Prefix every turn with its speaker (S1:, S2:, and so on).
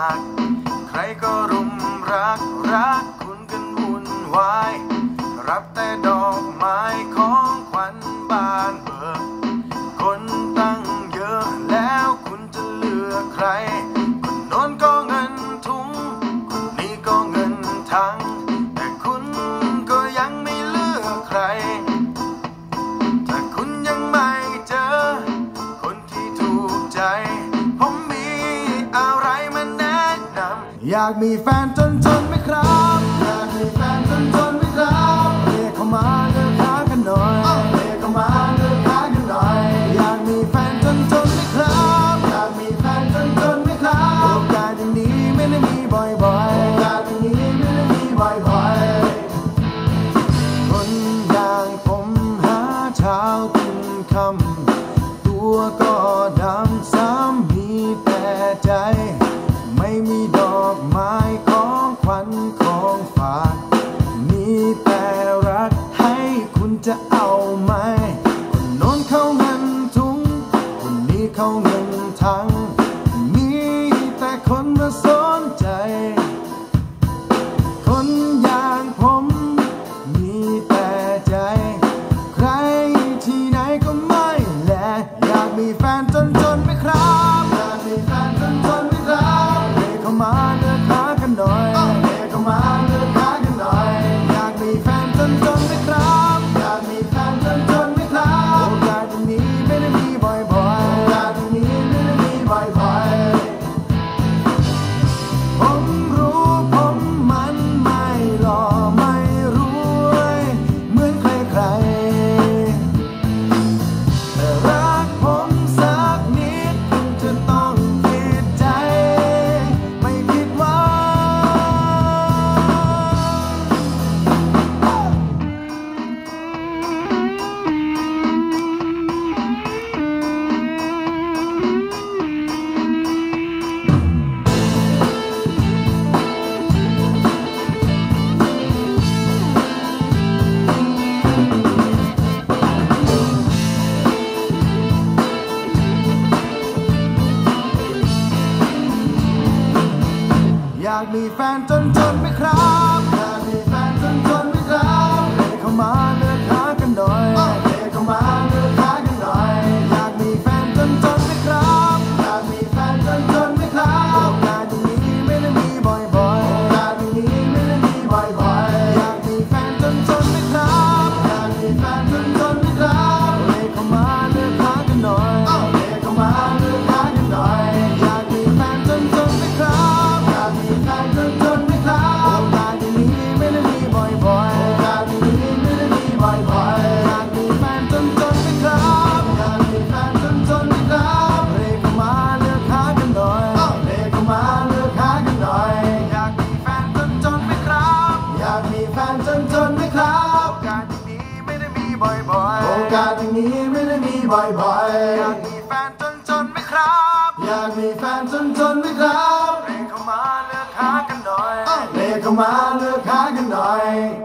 S1: ากใครก็รุมรักคุณกันวุ่นวายรับแต่ดอกไม้ของขวัญบานเบิกคนตั้งเยอะแล้วคุณจะเลือกใครคนโน้นก็เงินถุงคนนี้ก็เงินถังแต่คุณก็ยังไม่เลือกใครถ้าคุณยังไม่เจอคนที่ถูกใจผมมีอะไรมาแนะนำอยากมีแฟนจนไหมครับอยากมีแฟนจนไหมครับเรียกเข้ามาเลือกหากันหน่อยเรียกเข้ามาเลือกหากันหน่อยอยากมีแฟนจนไหมครับอยากมีแฟนจนไหมครับโอกาสอย่างนี้ไม่ได้มีบ่อยๆโอกาสอย่างนี้ไม่ได้มีบ่อยๆคนอย่างผมหาเช้าถึงค่ำตัวก็ดำซ้ำมีแต่ใจไม่มีดอกไม้ของขวัญของฝากมีแต่รักให้คุณจะเอาไหมคนโน้นเข้าเงินถุงคนนี้เข้าเงินถังมีแต่คนมาสนใจคนอย่างผมมีแต่ใจใครที่ไหนก็ไม่แลอยากมีแฟนจนไหมครับอยากมีแฟนจนไหมครับเรียกเข้ามาเลือกหากันหน่อยเรียกเข้ามาเลือกหากันหน่อยอยากมีแฟนจนไหมครับอยากมีแฟนจนไหมครับโอกาสอย่างนี้ไม่ได้มีบ่อยๆโอกาสอย่างนี้ไม่ได้มีบ่อยๆผมรู้ผมมันไม่หล่อไม่รวยเหมือนใครๆแต่รักผมสักนิดคุณจะต้องผิดใจไม่ผิดหวังอยากมีแฟนจนไหมครับอยากมีแฟนจนไหมครับเรียกเข้ามาเลือกหากันหน่อยเรียกเข้ามาเลือกหากันหน่อยอยากมีแฟนจนไหมครับอยากมีแฟนจนไหมครับโอกาสอย่างนี้ไม่ได้มีบ่อยๆโอกาสอย่างนี้ไม่ได้มีบ่อยๆอยากมีแฟนจนไหมครับอยากมีแฟนจนไหมครับเรียกเข้ามาเลือกหากันหน่อยเรียกเข้ามาเลือกหากันหน่อยอยากมีแฟนจนไหมครับอยากมีแฟนจนไหมครับโอกาสอย่างนี้ไม่ได้มีบ่อยๆโอกาสอย่างนี้ไม่ได้มีบ่อยๆอยากมีแฟนจนไหมครับอยากมีแฟนจนไหมครับเรียกเข้ามาเลือกหากันหน่อยเรียกเข้ามาเลือกหากันหน่อยอยากมีแฟนจนไหมครับอยากมีแฟนจนไหมครับโอกาสอย่างนี้ไม่ได้มีบ่อยๆโอกาสอย่างนี้ไม่ได้มีบ่อยๆอยากมีแฟนจนไหมครับอยากมีแฟนจนไหมครับเรียกเข้ามาเลือกหากันหน่อยเรียกเข้ามาเลือกหากันหน่อย